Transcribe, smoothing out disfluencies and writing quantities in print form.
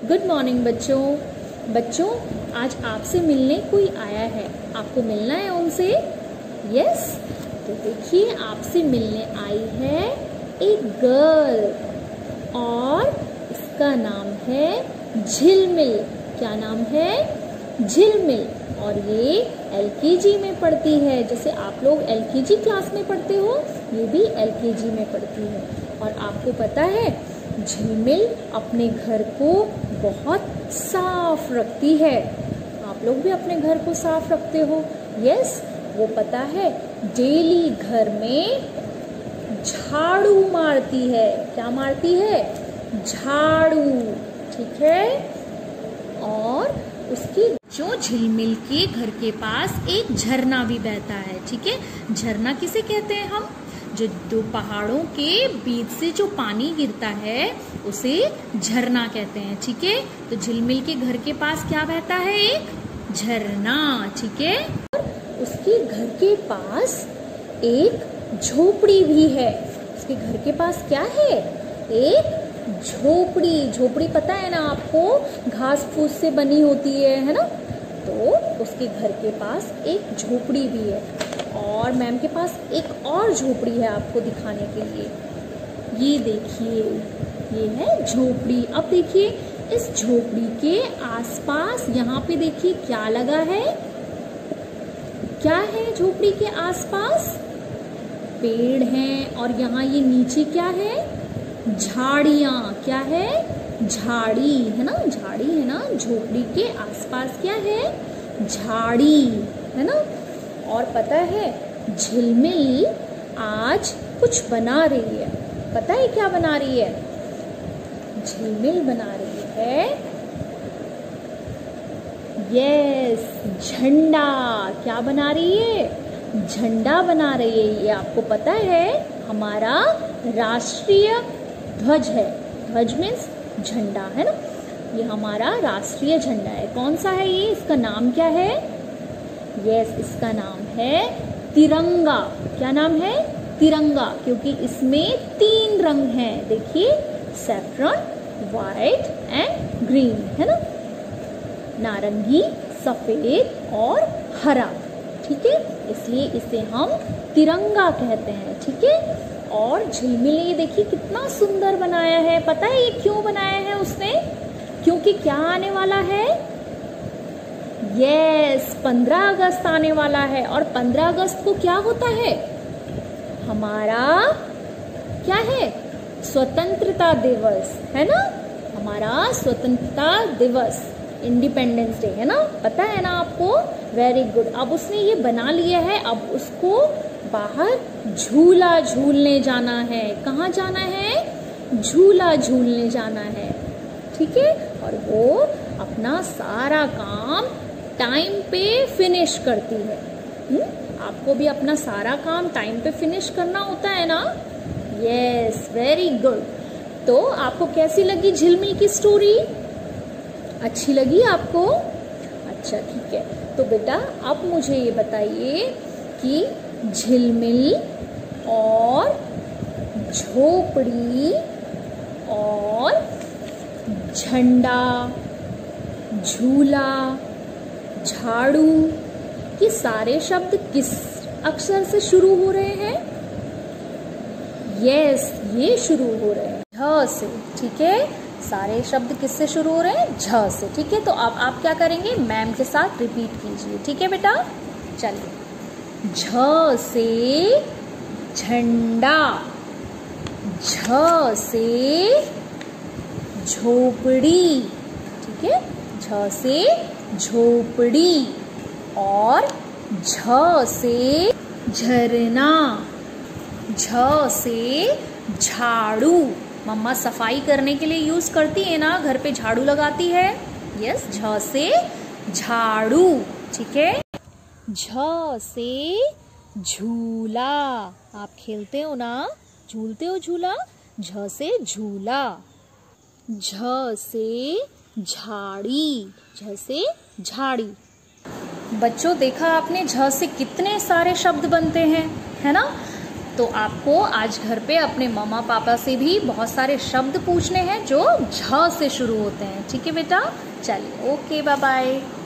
Good morning बच्चों। बच्चों, आज आपसे मिलने कोई आया है, आपको मिलना है उनसे। यस, तो देखिए आपसे मिलने आई है एक गर्ल और इसका नाम है झिलमिल। क्या नाम है? झिलमिल। और ये एलकेजी में पढ़ती है। जैसे आप लोग एलकेजी क्लास में पढ़ते हो, ये भी एलकेजी में पढ़ती है। और आपको पता है झिलमिल अपने घर को बहुत साफ रखती है। आप लोग भी अपने घर को साफ रखते हो। यस, वो पता है डेली घर में झाड़ू मारती है। क्या मारती है? झाड़ू। ठीक है। और उसकी जो झिलमिल के घर के पास एक झरना भी बहता है। ठीक है, झरना किसे कहते हैं हम? जो दो पहाड़ों के बीच से जो पानी गिरता है उसे झरना कहते हैं। ठीक है, तो झिलमिल के घर के पास क्या बहता है? एक झरना। ठीक है, और उसके घर के पास एक झोपड़ी भी है। उसके घर के पास क्या है? एक झोपड़ी। झोपड़ी पता है ना आपको, घास फूस से बनी होती है ना? तो उसके घर के पास एक झोपड़ी भी है। और मैम के पास एक और झोपड़ी है आपको दिखाने के लिए। ये देखिए, ये है झोपड़ी। अब देखिए इस झोपड़ी के आसपास यहाँ पे देखिए क्या लगा है? क्या है झोपड़ी के आसपास? पेड़ हैं। और यहाँ ये नीचे क्या है? झाड़ियाँ। क्या है? झाड़ी है ना, झाड़ी है ना। झोपड़ी के आसपास क्या है? झाड़ी है ना। और पता है झिलमिल आज कुछ बना रही है। पता है क्या बना रही है? झिलमिल बना रही है यस, झंडा। क्या बना रही है? झंडा बना रही है। ये आपको पता है हमारा राष्ट्रीय ध्वज है। ध्वज मीन्स झंडा है ना। ये हमारा राष्ट्रीय झंडा है। कौन सा है ये? इसका नाम क्या है? यस, इसका नाम है तिरंगा। क्या नाम है? तिरंगा। क्योंकि इसमें 3 रंग हैं। देखिए, सैफरन, व्हाइट एंड ग्रीन है ना। नारंगी, सफेद और हरा। ठीक है, इसलिए इसे हम तिरंगा कहते हैं। ठीक है। और झिलमिल ये देखिए कितना सुंदर बनाया है। पता है ये क्यों बनाया है उसने? क्योंकि क्या आने वाला है? यस, 15 अगस्त आने वाला है। और 15 अगस्त को क्या होता है? हमारा क्या है? स्वतंत्रता दिवस है ना। हमारा स्वतंत्रता दिवस, इंडिपेंडेंस डे है ना। पता है ना आपको? Very good. अब उसने ये बना लिया है। अब उसको बाहर झूला झूलने जाना है। कहाँ जाना है? झूला झूलने जाना है। ठीक है। और वो अपना सारा काम टाइम पे फिनिश करती है। आपको भी अपना सारा काम टाइम पे फिनिश करना होता है ना। Yes, very good. तो आपको कैसी लगी झिलमिल की स्टोरी? अच्छी लगी आपको? अच्छा, ठीक है। तो बेटा अब मुझे ये बताइए कि झिलमिल और झोपड़ी और झंडा, झूला, झाड़ू, ये सारे शब्द किस अक्षर से शुरू हो रहे हैं? यस, ये शुरू हो रहे हैं झ से। ठीक है, सारे शब्द किससे शुरू हो रहे हैं? झ से। ठीक है, तो अब आप क्या करेंगे? मैम के साथ रिपीट कीजिए। ठीक है बेटा, चलिए। झ से झंडा, झ से झोपड़ी। ठीक है, झ से झोपड़ी। और झ से झरना, झ से झाड़ू। मम्मा सफाई करने के लिए यूज करती है ना, घर पे झाड़ू लगाती है। यस, झ से झाड़ू। ठीक है। झ से झूला। आप खेलते हो ना, झूलते हो झूला। झ से झूला। झ से झाड़ी, झ से झाड़ी। बच्चों देखा आपने झ से कितने सारे शब्द बनते हैं, है ना। तो आपको आज घर पे अपने मम्मा पापा से भी बहुत सारे शब्द पूछने हैं जो झ से शुरू होते हैं। ठीक है बेटा, चलिए ओके बाय बाय।